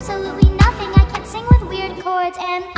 absolutely nothing. I can't sing with weird chords, and